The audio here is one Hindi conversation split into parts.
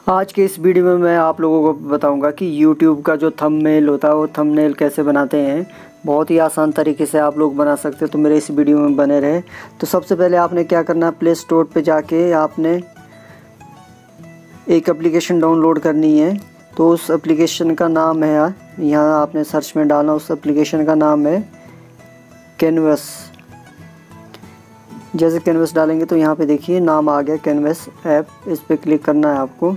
आज के इस वीडियो में मैं आप लोगों को बताऊंगा कि YouTube का जो थंबनेल होता है वो थंबनेल कैसे बनाते हैं। बहुत ही आसान तरीके से आप लोग बना सकते हैं, तो मेरे इस वीडियो में बने रहे। तो सबसे पहले आपने क्या करना है, प्ले स्टोर पे जाके आपने एक एप्लीकेशन डाउनलोड करनी है। तो उस एप्लीकेशन का नाम है, यहाँ आपने सर्च में डालना, उस एप्लीकेशन का नाम है कैनवस। जैसे कैनवस डालेंगे तो यहाँ पे देखिए नाम आ गया कैनवस ऐप। इस पर क्लिक करना है आपको।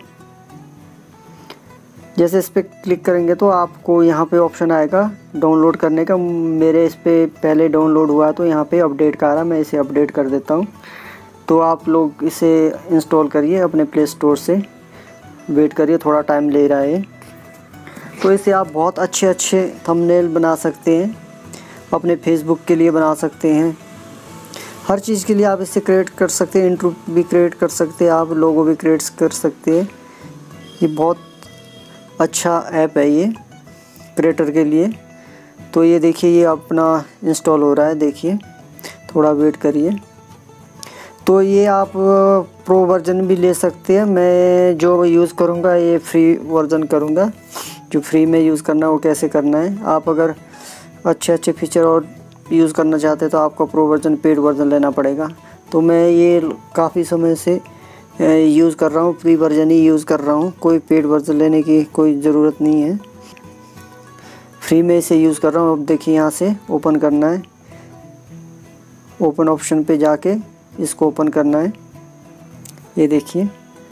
जैसे इस पर क्लिक करेंगे तो आपको यहाँ पे ऑप्शन आएगा डाउनलोड करने का। मेरे इस पे पहले डाउनलोड हुआ तो यहाँ पे अपडेट का आ रहा, मैं इसे अपडेट कर देता हूँ। तो आप लोग इसे इंस्टॉल करिए अपने प्ले स्टोर से, वेट करिए, थोड़ा टाइम ले रहा है। तो इसे आप बहुत अच्छे थंबनेल बना सकते हैं, अपने फेसबुक के लिए बना सकते हैं, हर चीज़ के लिए आप इससे क्रिएट कर सकते हैं। इंट्रो भी क्रिएट कर सकते हैं, आप लोगो भी क्रिएट कर सकते हैं। ये बहुत अच्छा ऐप है ये क्रिएटर के लिए। तो ये देखिए ये अपना इंस्टॉल हो रहा है, देखिए थोड़ा वेट करिए। तो ये आप प्रो वर्जन भी ले सकते हैं। मैं जो यूज़ करूँगा ये फ्री वर्जन करूँगा। जो फ्री में यूज़ करना है वो कैसे करना है, आप अगर अच्छे फीचर और यूज़ करना चाहते हैं तो आपको प्रो वर्जन, पेड वर्जन लेना पड़ेगा। तो मैं ये काफ़ी समय से यूज़ कर रहा हूँ, फ्री वर्जन ही यूज़ कर रहा हूँ। कोई पेड वर्जन लेने की कोई ज़रूरत नहीं है, फ्री में इसे यूज़ कर रहा हूँ। अब देखिए यहाँ से ओपन करना है, ओपन ऑप्शन पे जाके इसको ओपन करना है। ये देखिए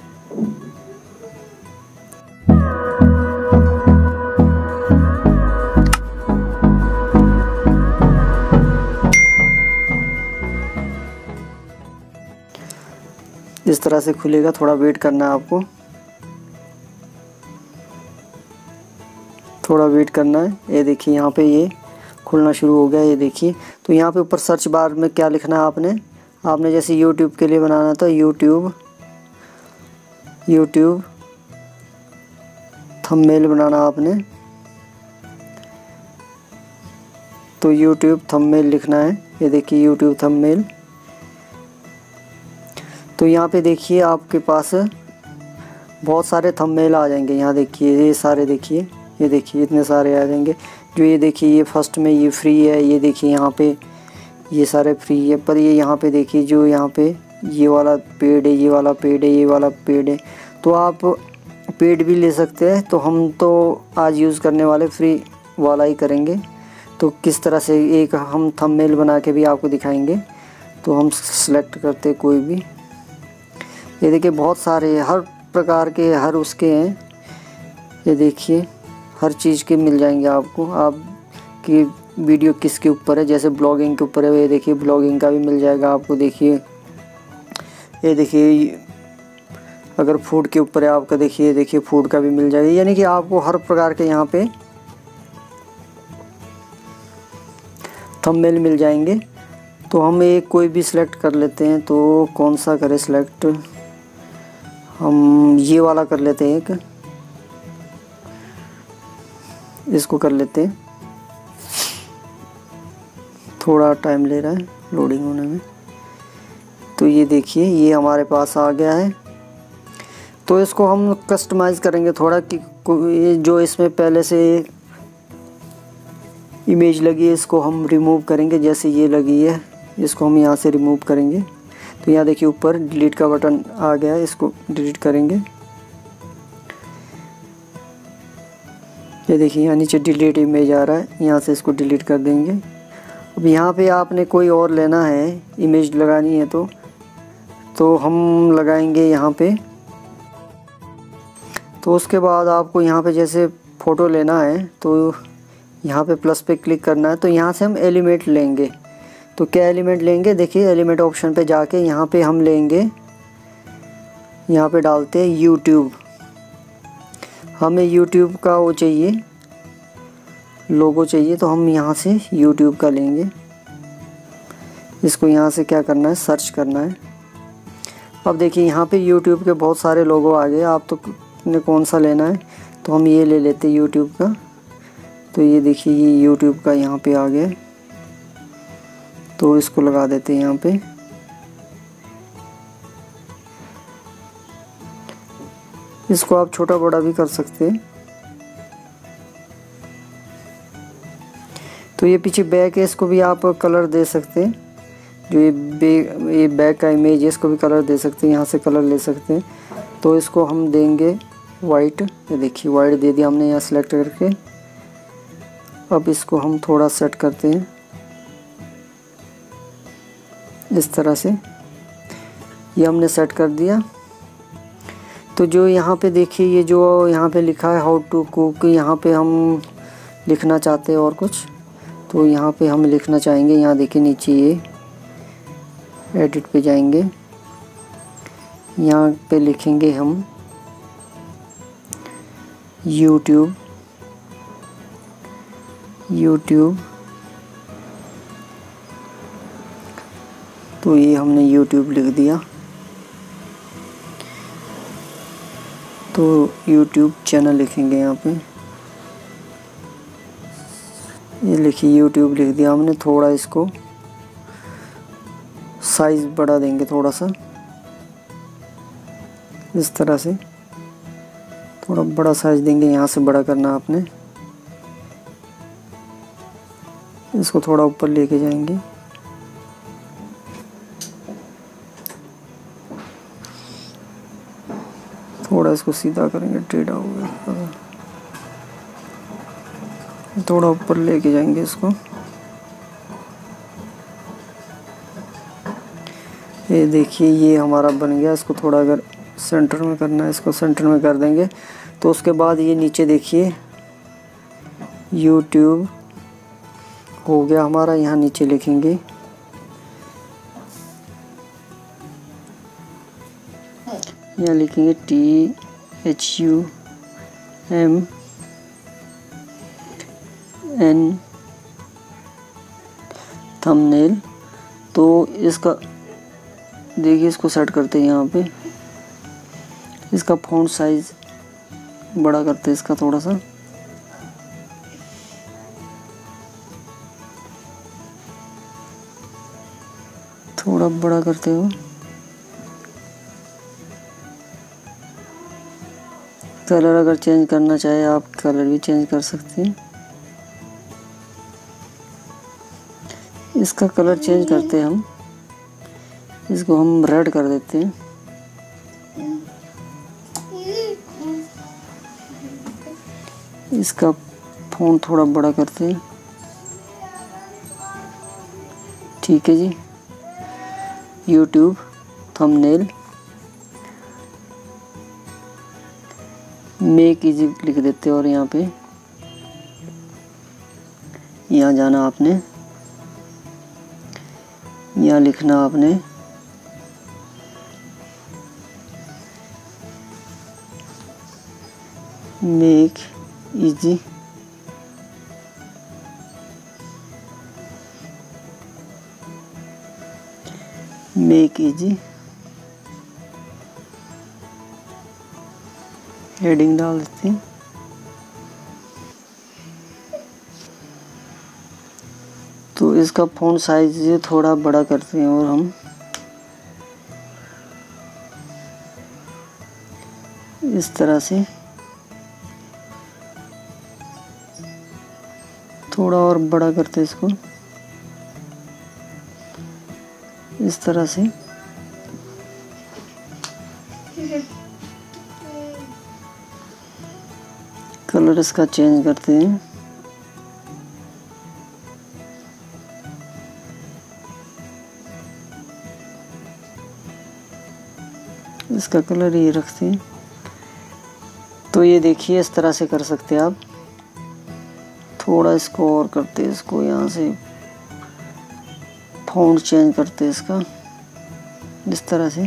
इस तरह से खुलेगा, थोड़ा वेट करना है आपको, थोड़ा वेट करना है। ये देखिए यहाँ पे ये खुलना शुरू हो गया, ये देखिए। तो यहाँ पे ऊपर सर्च बार में क्या लिखना है, आपने जैसे YouTube के लिए बनाना था, YouTube थंबनेल बनाना आपने, तो YouTube थंबनेल लिखना है। ये देखिए YouTube थंबनेल। तो यहाँ पे देखिए आपके पास बहुत सारे थंबनेल आ जाएंगे। यहाँ देखिए ये सारे, देखिए ये देखिए इतने सारे आ जाएंगे। जो ये देखिए ये फर्स्ट में ये फ्री है, ये देखिए यहाँ पे ये सारे फ्री है। पर ये यहाँ पे देखिए जो यहाँ पे ये वाला पेड है, ये वाला पेड है, ये वाला पेड है। तो आप पेड भी ले सकते हैं। तो हम तो आज यूज़ करने वाले फ्री वाला ही करेंगे। तो किस तरह से एक हम थंबनेल बना के भी आपको दिखाएंगे। तो हम सेलेक्ट करते हैं कोई भी। ये देखिए बहुत सारे हर प्रकार के, हर उसके हैं। ये देखिए हर चीज़ के मिल जाएंगे आपको। आपकी वीडियो किसके ऊपर है, जैसे ब्लॉगिंग के ऊपर है, ये देखिए ब्लॉगिंग का भी मिल जाएगा आपको। देखिए ये देखिए अगर फूड के ऊपर है आपका, देखिए फूड का भी मिल जाएगा। यानी कि आपको हर प्रकार के यहाँ पे थंबनेल मिल जाएंगे। तो हम एक कोई भी सिलेक्ट कर लेते हैं। तो कौन सा करें सिलेक्ट, हम ये वाला कर लेते हैं, एक इसको कर लेते हैं। थोड़ा टाइम ले रहा है लोडिंग होने में। तो ये देखिए ये हमारे पास आ गया है। तो इसको हम कस्टमाइज़ करेंगे थोड़ा, कि जो इसमें पहले से इमेज लगी है इसको हम रिमूव करेंगे। जैसे ये लगी है, इसको हम यहाँ से रिमूव करेंगे। तो यहाँ देखिए ऊपर डिलीट का बटन आ गया है, इसको डिलीट करेंगे। ये देखिए यहाँ नीचे डिलीट इमेज आ रहा है, यहाँ से इसको डिलीट कर देंगे। अब यहाँ पे आपने कोई और लेना है, इमेज लगानी है तो हम लगाएंगे यहाँ पे। तो उसके बाद आपको यहाँ पे जैसे फ़ोटो लेना है तो यहाँ पे प्लस पे क्लिक करना है। तो यहाँ से हम एलिमेंट लेंगे। तो क्या एलिमेंट लेंगे, देखिए एलिमेंट ऑप्शन पे जाके यहाँ पे हम लेंगे, यहाँ पे डालते हैं YouTube। हमें YouTube का वो चाहिए, लोगो चाहिए, तो हम यहाँ से YouTube का लेंगे। इसको यहाँ से क्या करना है, सर्च करना है। अब देखिए यहाँ पे YouTube के बहुत सारे लोगो आ गए। आप तो ने कौन सा लेना है, तो हम ये ले लेते हैं YouTube का। तो ये देखिए ये YouTube का यहाँ पे आ गया, तो इसको लगा देते हैं यहाँ पे। इसको आप छोटा बड़ा भी कर सकते हैं। तो ये पीछे बैक है, इसको भी आप कलर दे सकते हैं। जो ये बैक का इमेज है इसको भी कलर दे सकते हैं, यहाँ से कलर ले सकते हैं। तो इसको हम देंगे वाइट। ये देखिए वाइट दे दिया हमने यहाँ सेलेक्ट करके। अब इसको हम थोड़ा सेट करते हैं इस तरह से, ये हमने सेट कर दिया। तो जो यहाँ पे देखिए ये जो यहाँ पे लिखा है हाउ टू कुक, यहाँ पे हम लिखना चाहते हैं और कुछ, तो यहाँ पे हम लिखना चाहेंगे। यहाँ देखिए नीचे ये एडिट पे जाएंगे, यहाँ पे लिखेंगे हम यूट्यूब। तो ये हमने यूट्यूब लिख दिया। तो यूट्यूब चैनल लिखेंगे यहाँ पे, ये लिखिए यूट्यूब लिख दिया हमने। थोड़ा इसको साइज बढ़ा देंगे थोड़ा सा, इस तरह से थोड़ा बड़ा साइज देंगे। यहाँ से बड़ा करना आपने, इसको थोड़ा ऊपर लेके जाएंगे। थोड़ा इसको सीधा करेंगे, टेढ़ा हो गया, थोड़ा ऊपर लेके जाएंगे इसको। ये देखिए ये हमारा बन गया। इसको थोड़ा अगर सेंटर में करना है, इसको सेंटर में कर देंगे। तो उसके बाद ये नीचे देखिए यूट्यूब हो गया हमारा। यहाँ नीचे लिखेंगे यहाँ लिखेंगे THUMN थंबनेल। तो इसका देखिए इसको सेट करते हैं यहाँ पे, इसका फ़ॉन्ट साइज बड़ा करते हैं इसका थोड़ा सा। थोड़ा बड़ा करते हो। कलर अगर चेंज करना चाहे आप कलर भी चेंज कर सकते हैं। इसका कलर चेंज करते हैं हम, इसको हम रेड कर देते हैं। इसका फ़ॉन्ट थोड़ा बड़ा करते हैं। ठीक है जी, यूट्यूब थंबनेल मेक इजी लिख देते हैं। और यहाँ पे यहाँ जाना आपने, यहाँ लिखना आपने मेक इजी हेडिंग डाल देते हैं। तो इसका फ़ॉन्ट साइज थोड़ा बड़ा करते हैं और हम इस तरह से थोड़ा और बड़ा करते हैं इसको, इस तरह से। कलर इसका चेंज करते हैं। इसका कलर ये रखते हैं। तो ये देखिए इस तरह से कर सकते हैं आप। थोड़ा इसको और करते हैं, इसको यहाँ से फ़ॉन्ट चेंज करते हैं इसका, इस तरह से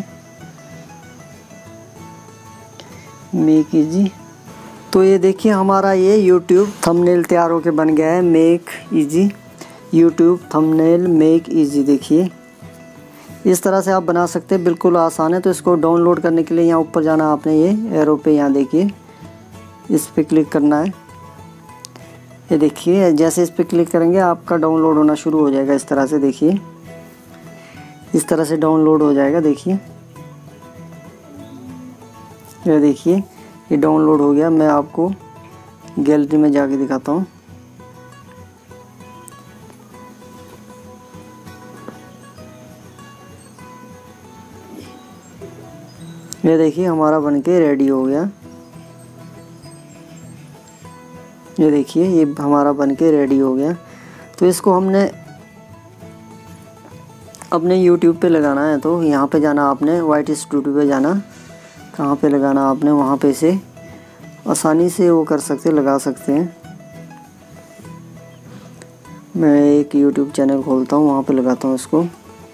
मेक इजी। तो ये देखिए हमारा ये YouTube थंबनेल तैयार होके बन गया है, make easy YouTube thumbnail make easy. देखिए इस तरह से आप बना सकते हैं, बिल्कुल आसान है। तो इसको डाउनलोड करने के लिए यहाँ ऊपर जाना आपने, ये एरो पे यहाँ देखिए इस पे क्लिक करना है। ये देखिए जैसे इस पे क्लिक करेंगे आपका डाउनलोड होना शुरू हो जाएगा। इस तरह से देखिए, इस तरह से डाउनलोड हो जाएगा। देखिए ये देखिए ये डाउनलोड हो गया। मैं आपको गैलरी में जाके दिखाता हूँ। ये देखिए हमारा बनके रेडी हो गया। ये देखिए ये हमारा बनके रेडी हो गया। तो इसको हमने अपने YouTube पे लगाना है। तो यहाँ पे जाना आपने, वाइट स्टूडियो पे जाना। कहाँ पे लगाना आपने, वहाँ पे से आसानी से वो कर सकते, लगा सकते हैं। मैं एक YouTube चैनल खोलता हूँ, वहाँ पे लगाता हूँ इसको।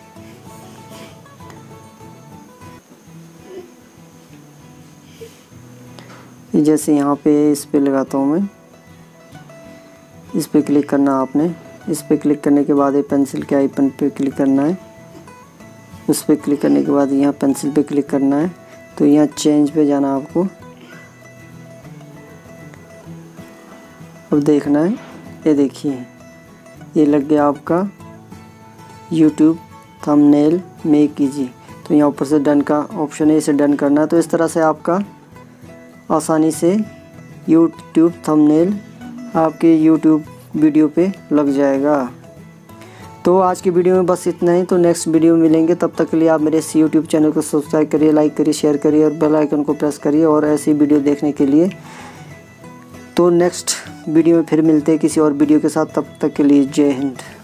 जैसे यहाँ पे इस पे लगाता हूँ मैं। इस पे क्लिक करना आपने। इस पे क्लिक करने के बाद ये पेंसिल के आइकन पे क्लिक करना है। उस पे क्लिक करने के बाद यहाँ पेंसिल पे क्लिक करना है। तो यहाँ चेंज पे जाना आपको। अब देखना है, ये देखिए ये लग गया आपका YouTube थंबनेल मेक कीजिए। तो यहाँ ऊपर से डन का ऑप्शन है, इसे डन करना है। तो इस तरह से आपका आसानी से YouTube थंबनेल आपके YouTube वीडियो पे लग जाएगा। तो आज की वीडियो में बस इतना ही। तो नेक्स्ट वीडियो में मिलेंगे, तब तक के लिए आप मेरे इस YouTube चैनल को सब्सक्राइब करिए, लाइक करिए, शेयर करिए और बेल आइकन को प्रेस करिए और ऐसी वीडियो देखने के लिए। तो नेक्स्ट वीडियो में फिर मिलते हैं किसी और वीडियो के साथ। तब तक के लिए जय हिंद।